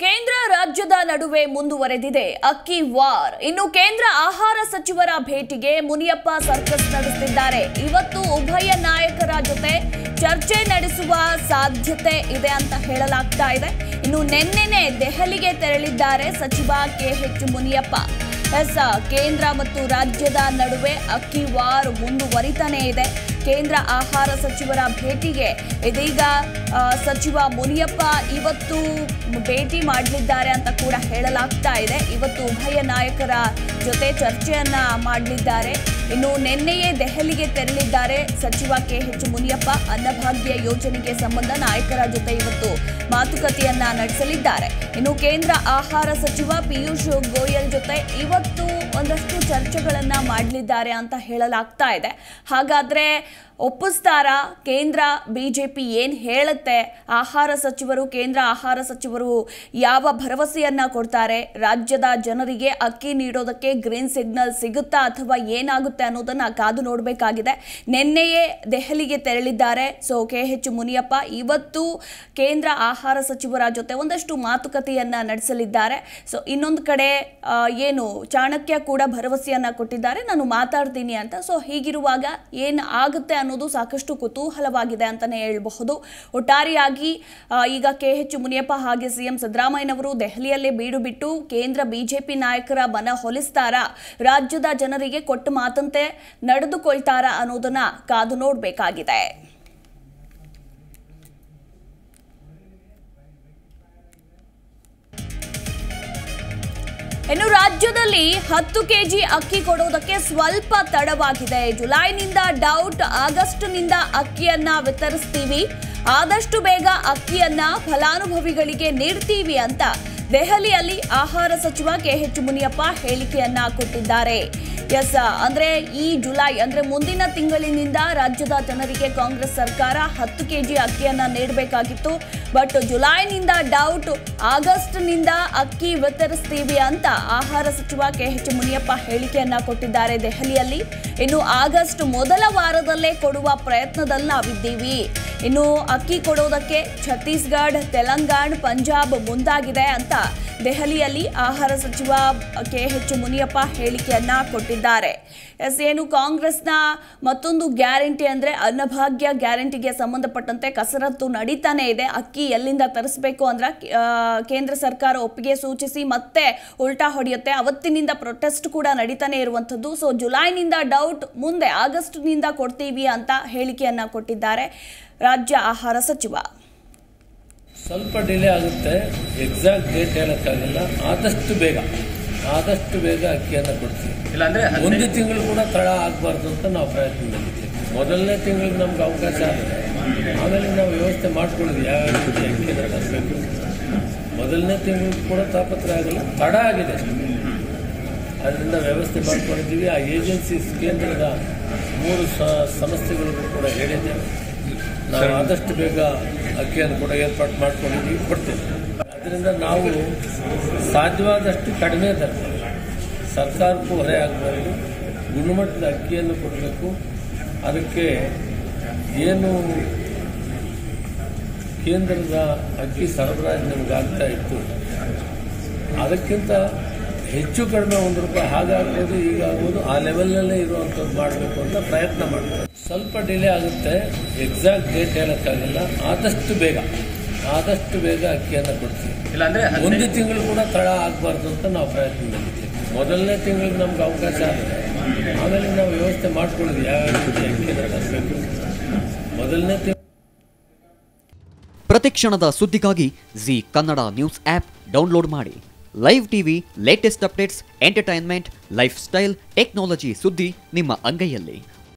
ಕೇಂದ್ರ ರಾಜ್ಯದ ನಡುವೆ ಮುಂದುವರೆದಿದೆ ಅಕ್ಕಿ ವಾರ್. ಇನ್ನು ಕೇಂದ್ರ ಆಹಾರ ಸಚಿವರ ಭೇಟಿಗೆ ಮುನಿಯಪ್ಪ ಸರ್ಕಸ್ ನಡೆಸುತ್ತಿದ್ದಾರೆ. ಇವತ್ತು ಉಭಯ ನಾಯಕರ ಜೊತೆ ಚರ್ಚೆ ನಡೆಸುವ ಸಾಧ್ಯತೆ ಇದೆ ಅಂತ ಹೇಳಲಾಗ್ತಾ ಇದೆ. ಇನ್ನು ನಿನ್ನೆನೇ ದೆಹಲಿಗೆ ತೆರಳಿದ್ದಾರೆ ಸಚಿವ ಕೆಎಚ್ ಮುನಿಯಪ್ಪ. ಕೇಂದ್ರ ಮತ್ತು ರಾಜ್ಯದ ನಡುವೆ ಅಕ್ಕಿ ವಾರ್ ಮುಂದುವರಿತಾನೆ ಇದೆ. ಕೇಂದ್ರ ಆಹಾರ ಸಚಿವರ ಭೇಟಿಗೆ ಇದೀಗ ಸಚಿವ ಮುನಿಯಪ್ಪ ಇವತ್ತು ಭೇಟಿ ಮಾಡಲಿದ್ದಾರೆ ಅಂತ ಕೂಡ ಹೇಳಲಾಗ್ತಾ ಇದೆ. ಇವತ್ತು ಉಭಯ ನಾಯಕರ ಜೊತೆ ಚರ್ಚೆಯನ್ನ ಮಾಡಲಿದ್ದಾರೆ. ಇನ್ನು ನಿನ್ನೆಯೇ ದೆಹಲಿಗೆ ತೆರಳಿದ್ದಾರೆ ಸಚಿವ ಕೆಎಚ್ ಮುನಿಯಪ್ಪ. ಅನ್ನಭಾಗ್ಯ ಯೋಜನೆಗೆ ಸಂಬಂಧ ನಾಯಕರ ಜೊತೆ ಇವತ್ತು ಮಾತುಕತೆಯನ್ನ ನಡೆಸಲಿದ್ದಾರೆ. ಇನ್ನು ಕೇಂದ್ರ ಆಹಾರ ಸಚಿವ ಪಿಯೂಷ್ ಗೋಯಲ್ ಜೊತೆ ಇವತ್ತು ಒಂದಷ್ಟು ಚರ್ಚೆಗಳನ್ನ ಮಾಡಲಿದ್ದಾರೆ ಅಂತ ಹೇಳಲಾಗ್ತಾ ಇದೆ. ಹಾಗಾದ್ರೆ ಒಪ್ಪಿಸ್ತಾರಾ ಕೇಂದ್ರ ಬಿಜೆಪಿ ಏನ್ ಹೇಳುತ್ತೆ? ಕೇಂದ್ರ ಆಹಾರ ಸಚಿವರು ಯಾವ ಭರವಸೆಯನ್ನ ಕೊಡ್ತಾರೆ? ರಾಜ್ಯದ ಜನರಿಗೆ ಅಕ್ಕಿ ನೀಡೋದಕ್ಕೆ ಗ್ರೀನ್ ಸಿಗ್ನಲ್ ಸಿಗುತ್ತಾ ಅಥವಾ ಏನಾಗುತ್ತೆ ಅನ್ನೋದನ್ನ ಕಾದು ನೋಡಬೇಕಾಗಿದೆ. ನಿನ್ನೆಯೇ ದೆಹಲಿಗೆ ತೆರಳಿದ್ದಾರೆ ಕೆಎಚ್ ಮುನಿಯಪ್ಪ. ಇವತ್ತು ಕೇಂದ್ರ ಆಹಾರ ಸಚಿವರ ಜೊತೆ ಒಂದಷ್ಟು ಮಾತುಕತೆಯನ್ನ ನಡೆಸಲಿದ್ದಾರೆ. ಇನ್ನೊಂದು ಕಡೆ ಏನು ಚಾಣಕ್ಯ ಕೂಡ ಭರವಸೆಯನ್ನ ಕೊಟ್ಟಿದ್ದಾರೆ, ನಾನು ಮಾತಾಡ್ತೀನಿ ಅಂತ. ಹೀಗಿರುವಾಗ ಏನು ಆಗುತ್ತೆ ಅನ್ನೋದು ಸಾಕಷ್ಟು ಕುತೂಹಲವಾಗಿದೆ ಅಂತಾನೆ ಹೇಳಬಹುದು. ಒಟ್ಟಾರೆಯಾಗಿ ಈಗ ಕೆಎಚ್ ಮುನಿಯಪ್ಪ ಹಾಗೆ ಸಿಎಂ ಸಿದ್ದರಾಮಯ್ಯನವರು ದೆಹಲಿಯಲ್ಲೇ ಬೀಡು ಬಿಟ್ಟು ಕೇಂದ್ರ ಬಿಜೆಪಿ ನಾಯಕರ ಮನ ಹೊಲಿಸ್ತಾರಾ, ರಾಜ್ಯದ ಜನರಿಗೆ ಕೊಟ್ಟ ಮಾತಂತೆ ನಡೆದುಕೊಳ್ತಾರಾ ಅನ್ನೋದನ್ನ ಕಾದು ನೋಡಬೇಕಾಗಿದೆ. ಇನ್ನು ರಾಜ್ಯದಲ್ಲಿ 10 ಕೆಜಿ ಅಕ್ಕಿ ಕೊಡೋದಕ್ಕೆ ಸ್ವಲ್ಪ ತಡವಾಗಿದೆ. ಜುಲೈನಿಂದ ಡೌಟ್, ಆಗಸ್ಟ್ನಿಂದ ಅಕ್ಕಿಯನ್ನ ವಿತರಿಸ್ತೀವಿ, ಆದಷ್ಟು ಬೇಗ ಅಕ್ಕಿಯನ್ನ ಫಲಾನುಭವಿಗಳಿಗೆ ನೀಡ್ತೀವಿ ಅಂತ ದೆಹಲಿಯಲ್ಲಿ ಆಹಾರ ಸಚಿವ ಕೆಎಚ್ ಮುನಿಯಪ್ಪ ಹೇಳಿಕೆಯನ್ನ ಕೊಟ್ಟಿದ್ದಾರೆ. ಅಂದ್ರೆ ಈ ಜುಲೈ ಅಂದ್ರೆ ಮುಂದಿನ ತಿಂಗಳಿನಿಂದ ರಾಜ್ಯದ ಜನರಿಗೆ ಕಾಂಗ್ರೆಸ್ ಸರ್ಕಾರ 10 ಕೆಜಿ ಅಕ್ಕಿಯನ್ನ ನೀಡಬೇಕಾಗಿತ್ತು. ಬಟ್ ಜುಲೈನಿಂದ ಡೌಟ್, ಆಗಸ್ಟ್ನಿಂದ ಅಕ್ಕಿ ವಿತರಿಸ್ತೀವಿ ಅಂತ ಆಹಾರ ಸಚಿವ ಕೆಎಚ್ ಮುನಿಯಪ್ಪ ಹೇಳಿಕೆಯನ್ನ ಕೊಟ್ಟಿದ್ದಾರೆ ದೆಹಲಿಯಲ್ಲಿ. ಇನ್ನು ಆಗಸ್ಟ್ ಮೊದಲ ವಾರದಲ್ಲೇ ಕೊಡುವ ಪ್ರಯತ್ನದಲ್ಲಿ ನಾವಿದ್ದೀವಿ. ಇನ್ನು ಅಕ್ಕಿ ಕೊಡೋದಕ್ಕೆ ಛತ್ತೀಸ್ಗಢ, ತೆಲಂಗಾಣ, ಪಂಜಾಬ್ ಮುಂದಾಗಿದೆ ಅಂತ ದೆಹಲಿಯಲ್ಲಿ ಆಹಾರ ಸಚಿವ ಕೆಎಚ್ ಮುನಿಯಪ್ಪ ಹೇಳಿಕೆಯನ್ನ ಕೊಟ್ಟಿದ್ದಾರೆ. ಏನು ಕಾಂಗ್ರೆಸ್ನ ಮತ್ತೊಂದು ಗ್ಯಾರಂಟಿ ಅಂದ್ರೆ ಅನ್ನಭಾಗ್ಯ ಗ್ಯಾರಂಟಿಗೆ ಸಂಬಂಧಪಟ್ಟಂತೆ ಕಸರತ್ತು ನಡೀತಾನೆ ಇದೆ. ಅಕ್ಕಿ ಎಲ್ಲಿಂದ ತರಿಸಬೇಕು ಅಂದ್ರೆ ಕೇಂದ್ರ ಸರ್ಕಾರ ಒಪ್ಪಿಗೆ ಸೂಚಿಸಿ ಮತ್ತೆ ಉಲ್ಟಾ ಹೊಡೆಯುತ್ತೆ. ಅವತ್ತಿನಿಂದ ಪ್ರೊಟೆಸ್ಟ್ ಕೂಡ ನಡೀತಾನೆ ಇರುವಂತದ್ದು. ಜುಲೈನಿಂದ ಡೌಟ್, ಮುಂದೆ ಆಗಸ್ಟ್ನಿಂದ ಕೊಡ್ತೀವಿ ಅಂತ ಹೇಳಿಕೆಯನ್ನ ಕೊಟ್ಟಿದ್ದಾರೆ ರಾಜ್ಯ ಆಹಾರ ಸಚಿವ. ಸ್ವಲ್ಪ ಡಿಲೇ ಆಗುತ್ತೆ, ಎಕ್ಸಾಕ್ಟ್ ಡೇಟ್ ಹೇಳಕ್ಕಾಗಲ್ಲ. ಆದಷ್ಟು ಬೇಗ ಅಕ್ಕಿಯನ್ನು ಕೊಡ್ತೀವಿ. ಇಲ್ಲಾಂದ್ರೆ 1 ತಿಂಗಳು ಕೂಡ ತಡ ಆಗಬಾರ್ದು ಅಂತ ನಾವು ಪ್ರಯತ್ನ ಮಾಡಿದ್ದೀವಿ. ಮೊದಲನೇ ತಿಂಗಳಿಗೆ ನಮ್ಗೆ ಅವಕಾಶ ಆಗಿದೆ, ಆಮೇಲೆ ನಾವು ವ್ಯವಸ್ಥೆ ಮಾಡ್ಕೊಂಡಿದ್ವಿ ಯಾವ ರೀತಿ ಅಕ್ಕಿಯನ್ನು ತರಬೇಕು. ಮೊದಲನೇ ತಿಂಗಳು ಕೂಡ ತಾಪತ್ರ ಆಗಲ್ಲ, ತಡ ಆಗಿದೆ, ಅದರಿಂದ ವ್ಯವಸ್ಥೆ ಮಾಡ್ಕೊಂಡಿದ್ದೀವಿ. ಆ ಏಜೆನ್ಸೀಸ್ ಕೇಂದ್ರದ 3 ಸಂಸ್ಥೆಗಳಿಗೂ ಕೂಡ ಹೇಳಿದ್ದೇವೆ, ನಾವು ಆದಷ್ಟು ಬೇಗ ಅಕ್ಕಿಯನ್ನು ಕೂಡ ಏರ್ಪಾಡು ಮಾಡ್ಕೊಂಡಿದ್ದೀವಿ, ಕೊಡ್ತೇವೆ. ಅದರಿಂದ ನಾವು ಸಾಧ್ಯವಾದಷ್ಟು ಕಡಿಮೆ ದರ, ಸರ್ಕಾರಕ್ಕೂ ಹೊರೆ ಆಗಬಾರ್ದು, ಗುಣಮಟ್ಟದ ಅಕ್ಕಿಯನ್ನು ಕೊಡಬೇಕು. ಅದಕ್ಕೆ ಏನು ಕೇಂದ್ರದ ಅಕ್ಕಿ ಸರಬರಾಜು ನಮ್ಗೆ ಆಗ್ತಾ ಇತ್ತು, ಅದಕ್ಕಿಂತ ಹೆಚ್ಚು ಕಡಿಮೆ ₹1 ಹಾಗಾಗ್ಬೋದು, ಈಗಾಗ್ಬೋದು, ಆ ಲೆವೆಲ್ನಲ್ಲೇ ಇರುವಂಥದ್ದು ಮಾಡಬೇಕು ಅಂತ ಪ್ರಯತ್ನ ಮಾಡ್ತಾರೆ. ಸ್ವಲ್ಪ ಡಿಲೇ ಆಗುತ್ತೆ, ಎಕ್ಸಾಕ್ಟ್ ಡೇಟ್ ಹೇಳಕ್ಕಾಗಲ್ಲ. ಆದಷ್ಟು ಬೇಗ ಅಕ್ಕಿಯನ್ನು ಕೊಡ್ತೀವಿ. ಇಲ್ಲಾಂದ್ರೆ 1 ತಿಂಗಳು ಕೂಡ ತಡ ಆಗಬಾರ್ದು ಅಂತ ನಾವು ಪ್ರಯತ್ನ ಮಾಡಿದ್ದೀವಿ. ಮೊದಲನೇ ತಿಂಗಳಿಗೆ ನಮ್ಗೆ ಅವಕಾಶ ಆಗಿದೆ, ಆಮೇಲೆ ನಾವು ವ್ಯವಸ್ಥೆ ಮಾಡ್ಕೊಂಡಿದ್ವಿ ಯಾವ ರೀತಿ ಅಕ್ಕಿಯನ್ನು ತರಬೇಕು. ಮೊದಲನೇ ತಿಂಗಳು. ಪ್ರತಿಕ್ಷಣದ ಸುದ್ದಿಗಾಗಿ Zee Kannada news app download ಮಾಡಿ. Live TV, latest updates, entertainment, lifestyle, technology ಸುದ್ದಿ ನಿಮ್ಮ ಅಂಗೈಯಲ್ಲಿ.